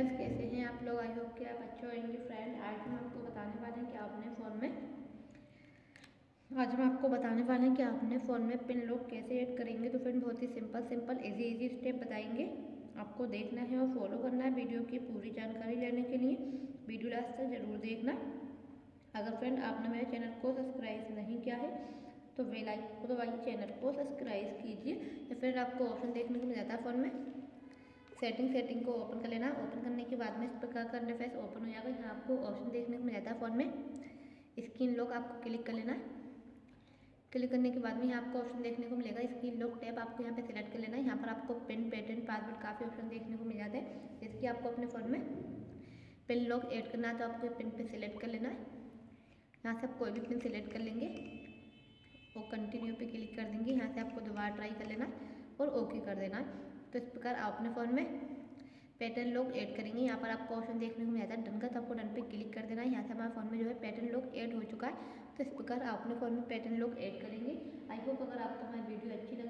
Friends, कैसे हैं आप लोग? आई होप कि आप अच्छे होंगे। फ्रेंड, आज हम आपको बताने वाले हैं कि आपने फ़ोन में पिन लॉक कैसे ऐड करेंगे। तो फ्रेंड, बहुत ही सिंपल इजी स्टेप बताएंगे। आपको देखना है और फॉलो करना है वीडियो की पूरी जानकारी लेने के लिए। वीडियो लास्ट तक जरूर देखना। अगर फ्रेंड आपने मेरे चैनल को सब्सक्राइब नहीं किया है तो बेल आइकन को दबाइए, चैनल को सब्सक्राइब कीजिए। तो फ्रेंड, आपको ऑप्शन देखने को मिल जाता है फ़ोन में सेटिंग को ओपन कर लेना। ओपन करने के बाद में इस प्रकार का इंटरफेस ओपन हो जाएगा। यहाँ आपको ऑप्शन देखने को मिल जाता है फ़ोन में स्क्रीन लॉक, आपको क्लिक कर लेना है। क्लिक करने के बाद में यहाँ आपको ऑप्शन देखने को मिलेगा स्क्रीन लॉक टैब, आपको यहाँ पे सिलेक्ट कर लेना है। यहाँ पर आपको पिन, पैटर्न, पासवर्ड काफ़ी ऑप्शन देखने को मिल जाते हैं। इसकी आपको अपने फ़ोन में पिन लॉक ऐड करना है तो आपको पिन पे सिलेक्ट कर लेना है। यहाँ से आप कोई भी पिन सिलेक्ट कर लेंगे और कंटिन्यू पे क्लिक कर देंगे। यहाँ से आपको दोबारा ट्राई कर लेना है और ओके कर देना है। तो इस प्रकार आप अपने फ़ोन में पैटर्न लॉक ऐड करेंगे। यहाँ पर आपको ऑप्शन देखने को मिल जाता है डन का, तो आपको डन पे क्लिक कर देना है। यहाँ से हमारे फ़ोन में जो है पैटर्न लॉक ऐड हो चुका है। तो इस प्रकार आप अपने फ़ोन में पैटर्न लॉक ऐड करेंगे। आई होप अगर आपको हमारी वीडियो अच्छी